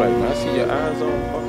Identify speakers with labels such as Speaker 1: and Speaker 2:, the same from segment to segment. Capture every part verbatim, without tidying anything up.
Speaker 1: mic, man. I see your eyes on.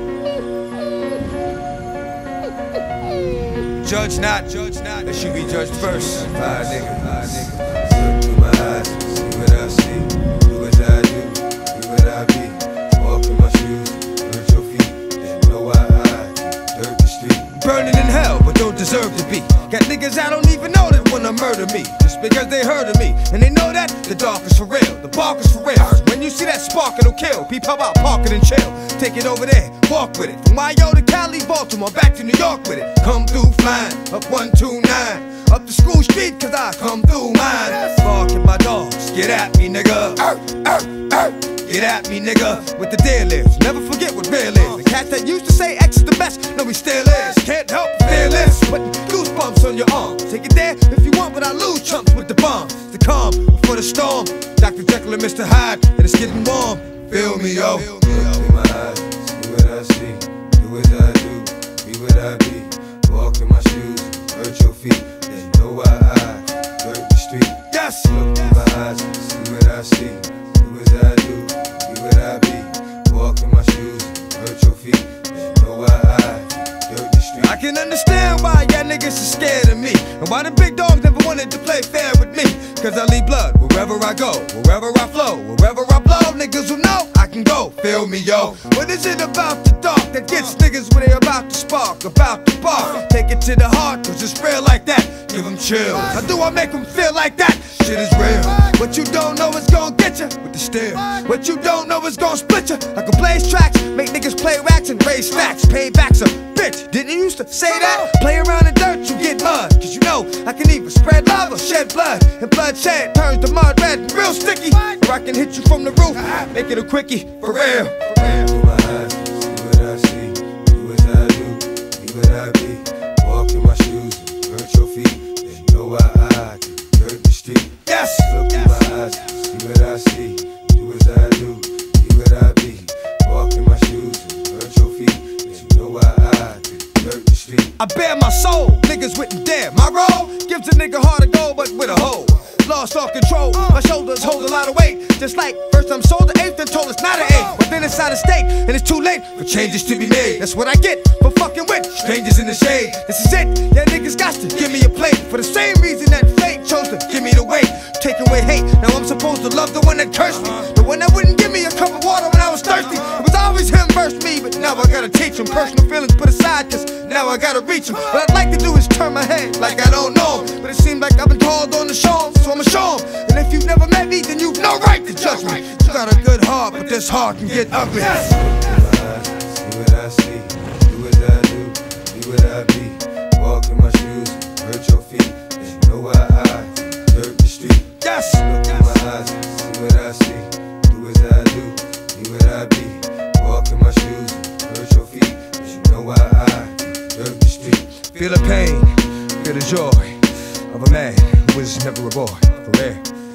Speaker 2: Judge not, judge not, that should be judged first.
Speaker 3: Fire nigga, fire nigga. Look through my eyes, see what I see. Do as I do, be what I be. Walk in my shoes, hurt your feet. Then know why I dirt the street.
Speaker 2: Burning in hell, but don't deserve to be. Got niggas I don't even know that wanna murder me, just because they heard of me. And they know that the dark is for real, the bark is for real. When you see that spark, it'll kill. Peep, how about park it and chill? Take it over there, walk with it. From Mayo to Cali, Baltimore, back to New York with it. Come through flying, up one two nine. Up the school street, cause I come through mine. Bark at my dogs, get at me, nigga. Er, er, er. Get at me, nigga, with the deal is. Never forget what real is. The cat that used to say X is the best, no, he still is. Can't help fearless, putting goosebumps on your arm. Take it there if you want, but I lose chumps with the bombs. The calm before the storm. Doctor Jekyll and Mister Hyde, and it's getting warm. Feel me, yo.
Speaker 3: Look through my eyes, see what I see. Do as I do, be what I be. Walk in my shoes, hurt your feet. Then know why I dirt the street.
Speaker 2: Yes.
Speaker 3: Look through my eyes, see what I see. Do as I do, be what I be. Walk in my shoes, hurt your feet. Then know why I dirt the street.
Speaker 2: I can understand why y'all niggas are scared of me, and why the big dogs never wanted to play fair with me. Cause I leave blood wherever I go, wherever I flow, wherever I blow. Niggas will know I can go, feel me, yo. What is it about the dark that gets niggas when they about to spark, about to bark? Take it to the heart, cause it's real like that. Give them chills. How do I make them feel like that? Shit is real. What you don't know is gon' get you with the steel. What you don't know is gon' split you. I can blaze tracks, make niggas play racks and raise stacks. Payback's a bitch. Didn't you used to say that? Play around in dirt, you get mud. Cause you know I can either spread love or shed blood. And bloodshed turns the mud red and real sticky. Or I can hit you from the roof, make it a quickie, for real.
Speaker 3: Through my eyes, see what I see. Do as I do, be what I be. Walk in my shoes, hurt your feet. Then know why I dirt the street.
Speaker 2: Yes.
Speaker 3: Look through my eyes, see what I see. Do as I do, be what I be. Walk in my shoes, hurt your feet. Then know why I dirt the street.
Speaker 2: I bear my soul, niggas wouldn't dare. My role gives a nigga hard to go, but with a hole. Lost all control, my shoulders hold a lot of weight. Just like first I'm sold the eighth, then told it's not an eight. But then it's out of state, and it's too late for changes to be made. That's what I get for fucking with strangers in the shade. This is it, yeah, niggas got to give me a plate. For the same reason that fate chose to give me the weight. Take away hate, now I'm supposed to love the one that cursed me. The one that wouldn't give me a cup of water when I was thirsty. It was always him versus me, but now I gotta teach him. Personal feelings put aside, cause now I gotta reach him. What I'd like to do is turn my head like I don't know him. But it seems like I've been called on to show him, so I'ma show him. And if you've never met me, then you've no right to judge me. You got a good heart, but this heart can get ugly.
Speaker 3: Look through my eyes, see what I see. Do as I do, be what I be. Walk in my shoes, hurt your feet. Then know why I dirt the street.
Speaker 2: Yes.
Speaker 3: Look through my eyes, see what I see. Do as I do, be what I be. Walk in my shoes, hurt your feet. Then know why I dirt the street.
Speaker 2: Feel the pain, feel the joy of a man who was never a boy, for real.